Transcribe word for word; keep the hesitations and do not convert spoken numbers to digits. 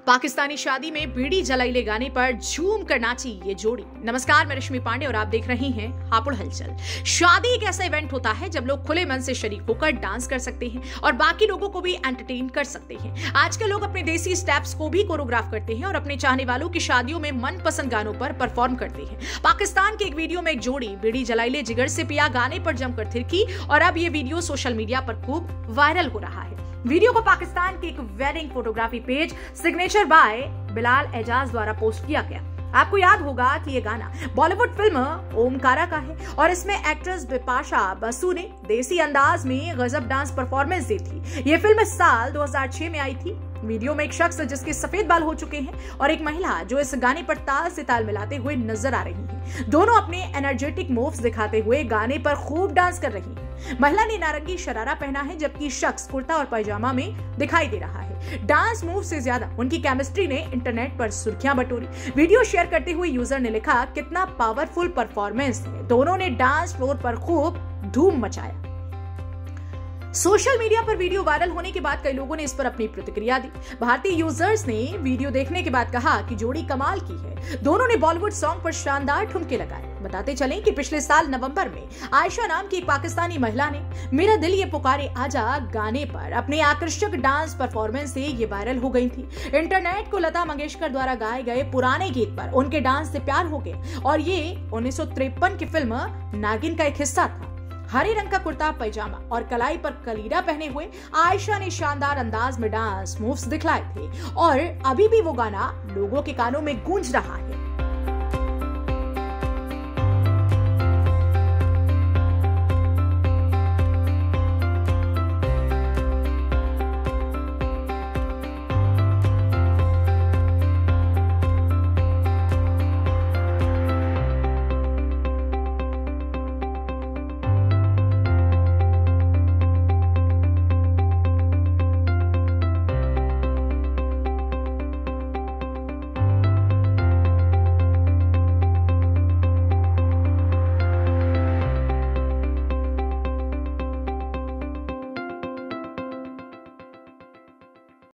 पाकिस्तानी शादी में बीड़ी जलाइले गाने पर झूम कर नाची ये जोड़ी। नमस्कार, मैं रश्मि पांडे और आप देख रही हैं हापुड़ हलचल। शादी एक ऐसा इवेंट होता है जब लोग खुले मन से शरीक होकर डांस कर सकते हैं और बाकी लोगों को भी एंटरटेन कर सकते हैं। आजकल लोग अपने देसी स्टेप्स को भी कोरियोग्राफ करते हैं और अपने चाहने वालों की शादियों में मनपसंद गानों पर परफॉर्म करते हैं। पाकिस्तान के एक वीडियो में एक जोड़ी बीड़ी जलाइले जिगर से पिया गाने पर जमकर थिरकी और अब ये वीडियो सोशल मीडिया पर खूब वायरल हो रहा है। वीडियो को पाकिस्तान के एक wedding photography page signature by Bilal Ejaz द्वारा पोस्ट किया गया। आपको याद होगा कि ये गाना बॉलीवुड फिल्म ओमकारा का है और इसमें एक्ट्रेस बिपाशा बसु ने देसी अंदाज में गजब डांस परफॉर्मेंस दी थी। ये फिल्म इस साल दो हज़ार छह में आई थी। वीडियो में एक शख्स जिसके सफेद बाल हो चुके हैं और एक महिला जो इस गाने पर ताल से ताल मिलाते हुए नजर आ रही है। दोनों अपने एनर्जेटिक मूव्स दिखाते हुए गाने पर खूब डांस कर रही है। महिला ने नारंगी शरारा पहना है जबकि शख्स कुर्ता और पैजामा में दिखाई दे रहा है। डांस मूव से ज्यादा उनकी केमिस्ट्री ने इंटरनेट पर सुर्खियां बटोरी। वीडियो शेयर करते हुए यूजर ने लिखा, कितना पावरफुल परफॉर्मेंस है। दोनों ने डांस फ्लोर पर खूब धूम मचाया। सोशल मीडिया पर वीडियो वायरल होने के बाद कई लोगों ने इस पर अपनी प्रतिक्रिया दी। भारतीय यूजर्स ने वीडियो देखने के बाद कहा कि जोड़ी कमाल की है। दोनों ने बॉलीवुड सॉन्ग पर शानदार ठुमके लगाए। बताते चलें कि पिछले साल नवंबर में आयशा नाम की एक पाकिस्तानी महिला ने मेरा दिल ये पुकारे आजा गाने पर अपने आकर्षक डांस परफॉर्मेंस से ये वायरल हो गई थी। इंटरनेट को लता मंगेशकर द्वारा गाए गए पुराने गीत पर उनके डांस से प्यार हो गया और ये उन्नीस सौ तिरपन की फिल्म नागिन का एक हिस्सा था। हरे रंग का कुर्ता पैजामा और कलाई पर कलीरा पहने हुए आयशा ने शानदार अंदाज में डांस मूव्स दिखलाए थे और अभी भी वो गाना लोगों के कानों में गूंज रहा है।